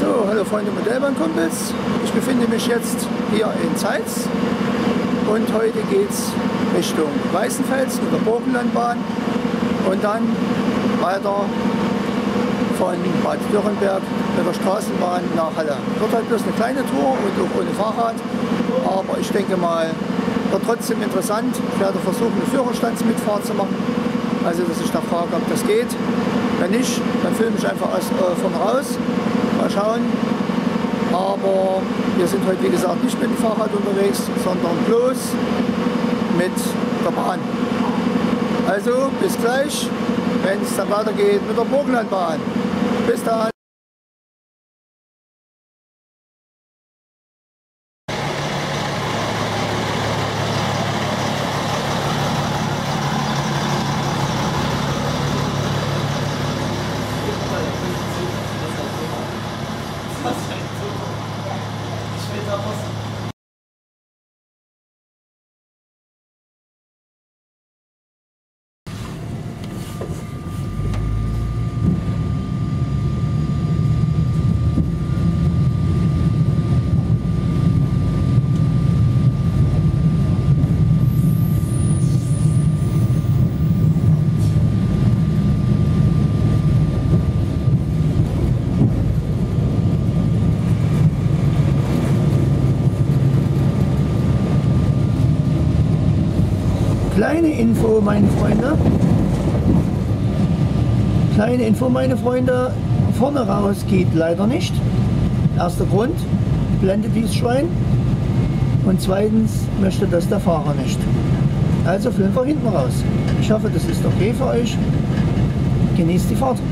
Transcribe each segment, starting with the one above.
So, hallo Freunde Modellbahnkumpels. Ich befinde mich jetzt hier in Zeitz und heute geht es Richtung Weißenfels mit der Burgenlandbahn und dann weiter von Bad Dürrenberg mit der Straßenbahn nach Halle. Wird halt bloß eine kleine Tour und auch ohne Fahrrad, aber ich denke mal, wird trotzdem interessant. Ich werde versuchen, eine Führerstandsmitfahrt zu machen, also dass ich da frage, ob das geht. Wenn nicht, dann filme ich einfach von raus. Mal schauen. Aber wir sind heute, wie gesagt, nicht mit dem Fahrrad unterwegs, sondern bloß mit der Bahn. Also bis gleich, wenn es dann weitergeht mit der Burgenlandbahn. Bis dann. Kleine Info, meine Freunde. Kleine Info, meine Freunde. Vorne raus geht leider nicht. Erster Grund, blendet dieses Schwein. Und zweitens möchte das der Fahrer nicht. Also filmen wir hinten raus. Ich hoffe, das ist okay für euch. Genießt die Fahrt.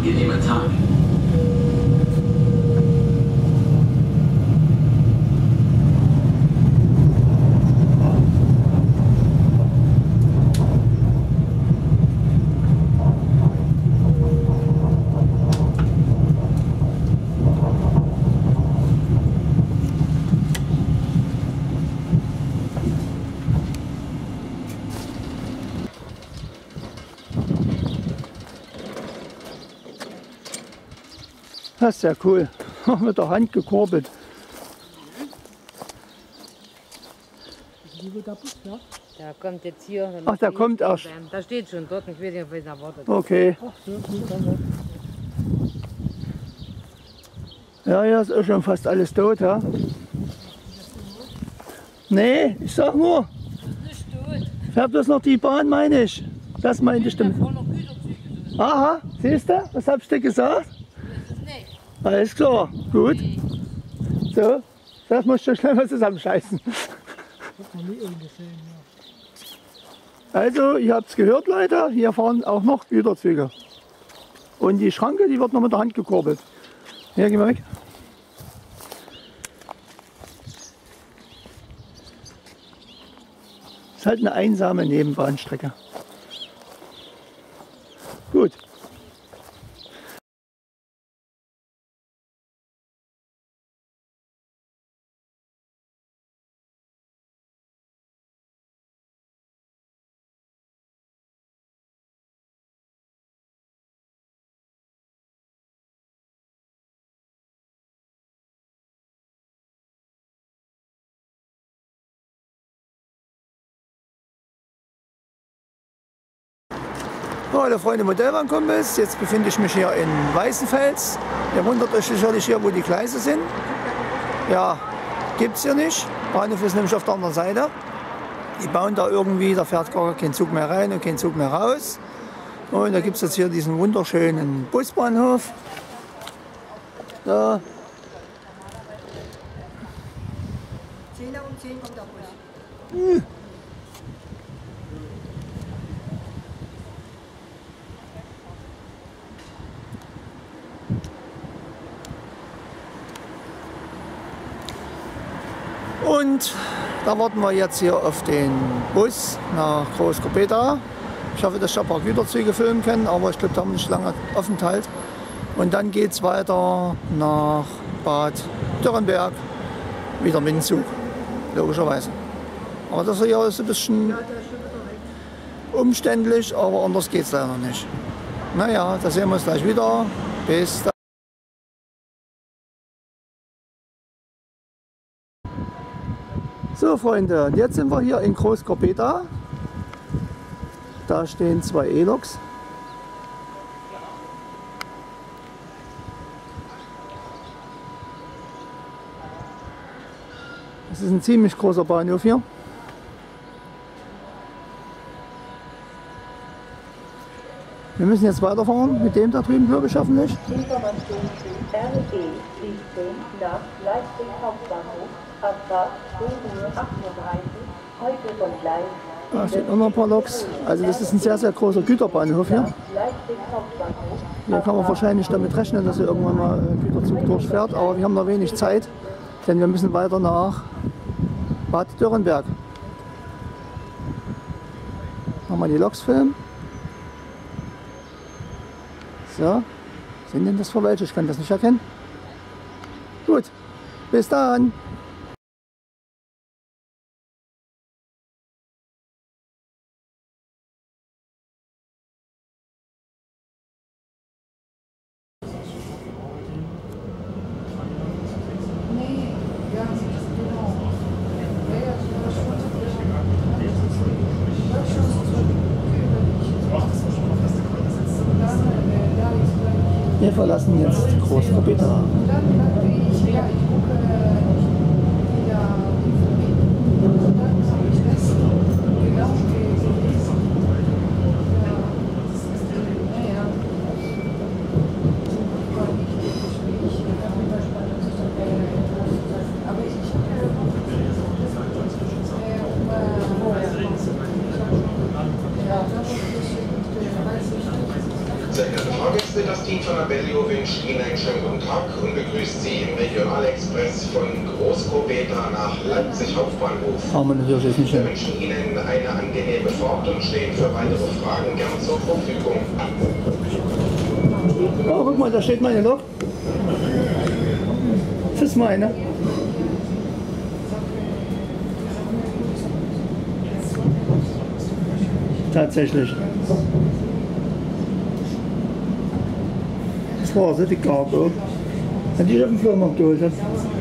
angenehmer Tag. Das ist ja cool. Mit der Hand gekurbelt. Der kommt jetzt hier. Ach, der kommt erst. Da steht schon dort, ich weiß nicht, ob er erwartet. Okay. Ja, ja, ist auch schon fast alles tot, ja? Nee, ich sag nur. Fährt bloß noch die Bahn, meine ich. Das meinte ich damit. Aha, siehst du? Was hab ich dir gesagt? Alles klar, gut. So, das musst du schnell mal zusammenscheißen. Also, ihr habt es gehört, Leute, hier fahren auch noch Güterzüge. Und die Schranke, die wird noch mit der Hand gekurbelt. Hier, geh mal weg. Das ist halt eine einsame Nebenbahnstrecke. Gut. So, alle Freunde Modellbahnkumpels, jetzt befinde ich mich hier in Weißenfels. Ihr wundert euch sicherlich hier, wo die Gleise sind. Ja, gibt es hier nicht. Bahnhof ist nämlich auf der anderen Seite. Die bauen da irgendwie, da fährt gar kein Zug mehr rein und kein Zug mehr raus. Und da gibt es jetzt hier diesen wunderschönen Busbahnhof. Da. 10 nach um 10 kommt der Bus. Und da warten wir jetzt hier auf den Bus nach Großkopeta. Ich hoffe, dass ich ein paar Güterzüge filmen kann, aber ich glaube, da haben wir nicht lange Aufenthalt. Und dann geht es weiter nach Bad Dürrenberg, wieder mit dem Zug, logischerweise. Aber das hier ist ein bisschen umständlich, aber anders geht es leider nicht. Naja, da sehen wir uns gleich wieder. Bis dann. So Freunde, und jetzt sind wir hier in Großkopeta. Da stehen zwei E-Loks. Das ist ein ziemlich großer Bahnhof hier. Wir müssen jetzt weiterfahren mit dem da drüben, glaube ich, hoffentlich. Information zu RE 17 nach Leipzig Hauptbahnhof, Abfahrt 2:38 Uhr, heute von Gleis. Da stehen auch noch ein paar Loks. Also das ist ein sehr, sehr großer Güterbahnhof hier. Hier kann man wahrscheinlich damit rechnen, dass hier irgendwann mal ein Güterzug durchfährt. Aber wir haben noch wenig Zeit, denn wir müssen weiter nach Bad Dürrenberg. Nochmal die Loks filmen. So, sind denn das für welche? Ich kann das nicht erkennen. Gut, bis dann. Wir verlassen jetzt Großkopeta. Sehr geehrte Fahrgäste, das Team Team von Abellio wünscht Ihnen einen schönen guten Tag und begrüßt Sie im Regionalexpress von Großkobeta nach Leipzig Hauptbahnhof. Haben wir natürlich jetzt nicht Wir hin. wünschen Ihnen eine angenehme Fahrt und stehen für weitere Fragen gern zur Verfügung. Oh, guck mal, da steht meine Lok. Das ist meine. Tatsächlich. Das war sie, die Cargo. Die ich auf dem Flohmarkt geholt habe.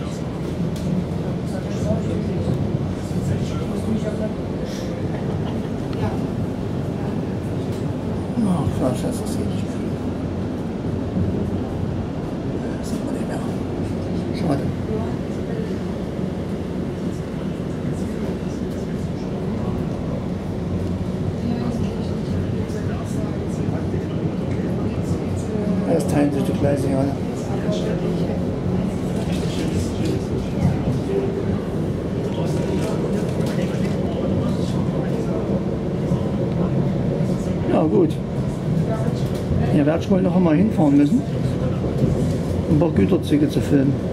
Ach, Quatsch, das ist hier nicht mehr. Das sieht man nicht mehr. Schade. Das teilen sich die Gleise ja alle. Ja gut. Hier werde ich wohl noch einmal hinfahren müssen, um ein paar Güterzüge zu filmen.